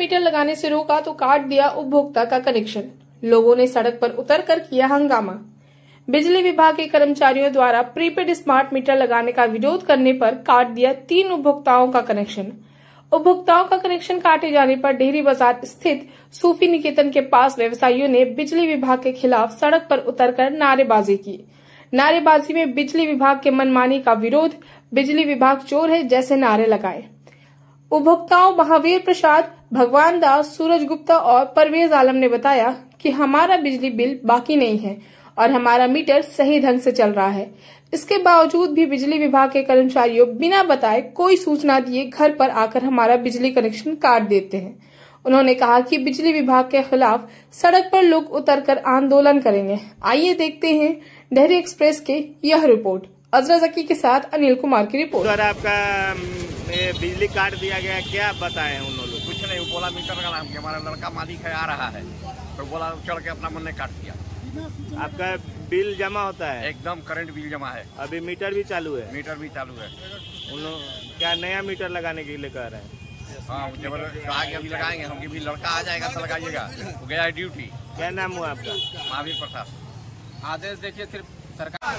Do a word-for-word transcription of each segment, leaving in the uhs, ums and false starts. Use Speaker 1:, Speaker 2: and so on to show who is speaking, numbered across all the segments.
Speaker 1: Metre लगाने से रोका तो काट दिया उपभोक्ता का कनेक्शन। लोगों ने सड़क पर उतरकर किया हंगामा। बिजली विभाग के कर्मचारियों द्वारा प्रीपेड स्मार्ट मीटर लगाने का विरोध करने पर काट दिया तीन उपभोक्ताओं का कनेक्शन। उपभोक्ताओं का कनेक्शन काटे जाने पर डेहरी बाजार स्थित सूफी निकेतन के पास व्यवसायियों ने बिजली विभाग के खिलाफ सड़क पर उतरकर नारेबाजी की। नारेबाजी में बिजली विभाग के मनमानी का विरोध, बिजली विभाग चोर है जैसे नारे लगाए। उपभोक्ताओं महावीर प्रसाद, भगवान दास, सूरज गुप्ता और परवेज आलम ने बताया कि हमारा बिजली बिल बाकी नहीं है और हमारा मीटर सही ढंग से चल रहा है। इसके बावजूद भी बिजली विभाग के कर्मचारियों बिना बताए कोई सूचना दिए घर पर आकर हमारा बिजली कनेक्शन काट देते हैं। उन्होंने कहा कि बिजली विभाग के खिलाफ सड़क पर लोग उतरकर आंदोलन करेंगे। आइए देखते हैं डेहरी एक्सप्रेस के यह रिपोर्ट। अजरा जकी के साथ अनिल कुमार की रिपोर्ट।
Speaker 2: सर, आपका बिजली काट दिया गया, क्या बताए उन लोगों?
Speaker 3: कुछ नहीं, बोला मीटर का नाम कि हमारा लड़का मालिक है, आ रहा है, तो बोला चढ़ के अपना मन ने काट दिया।
Speaker 2: आपका बिल जमा होता है?
Speaker 3: एकदम करंट बिल जमा है।
Speaker 2: अभी मीटर भी चालू है?
Speaker 3: मीटर भी चालू है।
Speaker 2: उन लोग क्या नया मीटर लगाने के लिए कह रहे हैं?
Speaker 3: हाँ, जबरदस्त कहा कि अभी लगाएंगे हम, कि भी लड़का आ जाएगा तो लगाइएगा। वो गया है ड्यूटी।
Speaker 2: क्या नाम हुआ आपका?
Speaker 3: महावीर प्रसाद। आदेश देखिए सिर्फ सरकार।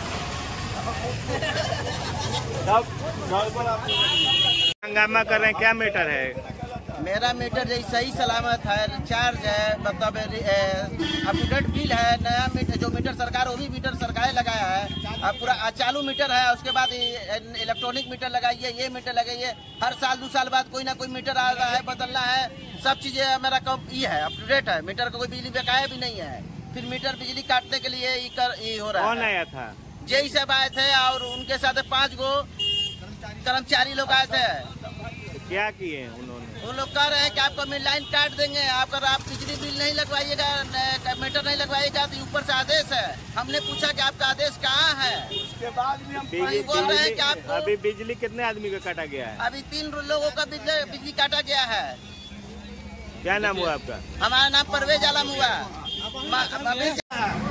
Speaker 2: हंगामा कर रहे हैं, क्या मीटर है?
Speaker 4: मेरा मीटर जो सही सलामत है, चार्ज है, मतलब अप टू डेट बिल है। नया मीटर जो मीटर सरकार वो भी मीटर सरकार लगाया है। अब पूरा चालू मीटर है, उसके बाद इलेक्ट्रॉनिक मीटर लगाइए, ये मीटर लगाइए। हर साल दो साल बाद कोई ना कोई मीटर आ रहा है, बदलना है। सब चीजें मेरा कम ये है, अप टू डेट है। मीटर का कोई बिजली बकाया भी नहीं है। फिर मीटर बिजली काटने के लिए ये कर ये हो रहा है।
Speaker 2: कौन आया था?
Speaker 4: यही सब आए थे और उनके साथ पांच गो कर्मचारी लोग आए थे।
Speaker 2: क्या किए उन्होंने?
Speaker 4: वो लोग कह रहे हैं कि आपका लाइन काट देंगे, आप अगर आप बिजली बिल नहीं लगवाइएगा, मीटर नहीं लगवाइएगा तो ऊपर से आदेश है। हमने पूछा कि आपका आदेश कहाँ है? उसके बाद भी हम
Speaker 2: बिजली,
Speaker 4: बोल रहे हैं कि आपको
Speaker 2: अभी बिजली कितने आदमी का काटा गया है?
Speaker 4: अभी तीन लोगों का बिजली काटा गया है।
Speaker 2: क्या नाम हुआ आपका?
Speaker 4: हमारा नाम परवेज आलम हुआ।